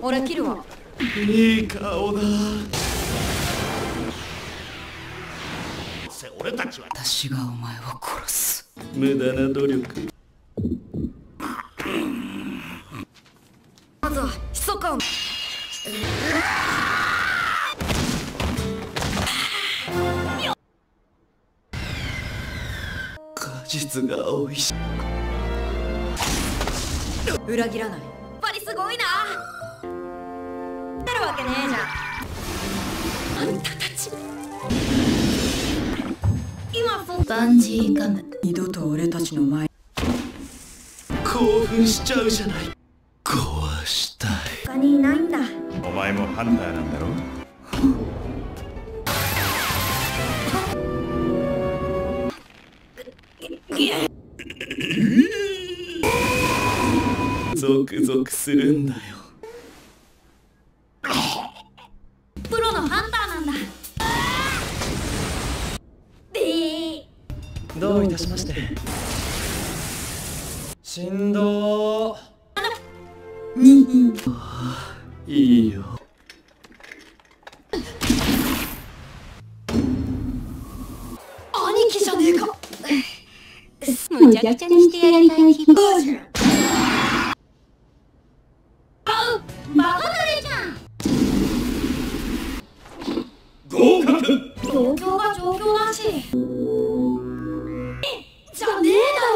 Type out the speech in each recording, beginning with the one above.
俺切るわ。 いい顔だ。俺たちは私がお前を殺す。 無駄な努力。 まずはひそかを。 果実が美味しい。 裏切らない。やっぱりすごいな。なるわけねえじゃん。あんたたち今そバンジーガム。二度と俺たちの前。 興奮しちゃうじゃない。壊したい。 他にいないんだ。 お前もハンターなんだろ。ゾクゾクするんだよ。 プロのハンターなんだ。 どういたしまして。振動。いいよ。 兄貴じゃねえか。むちゃくちゃにしてやりたい気分。バカだれじゃん。 合格。 状況が状況だし。じゃねえだろ。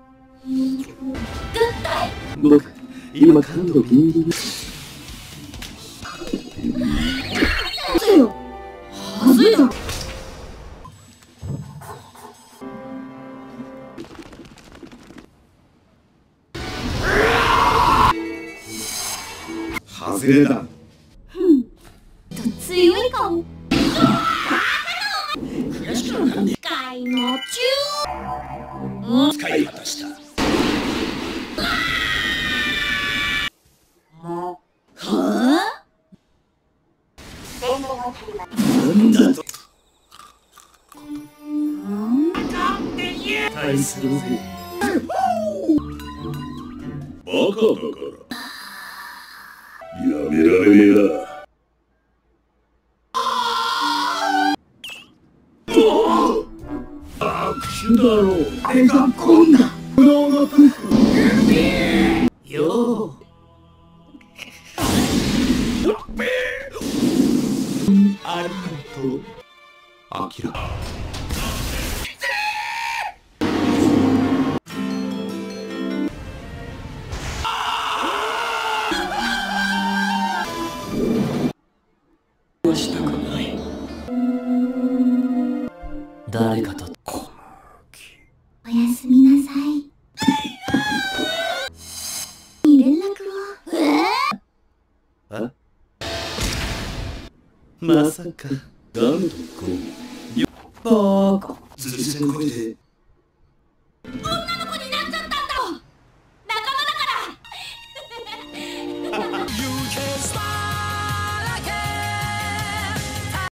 絶対。 僕今感度ビンビン。 はずいだろ。 外れだ。 強いかも。使いの中。 使い果たした。 はあ？ なんだと。対するぜ。バカだからやめられねえな。握手だろう。手が込んだ。よう。ありがとう。アキラ。したくない。誰かと。 おやすみなさい。連絡を。 え？まさかガンドコ。 バカ。 辻線越えて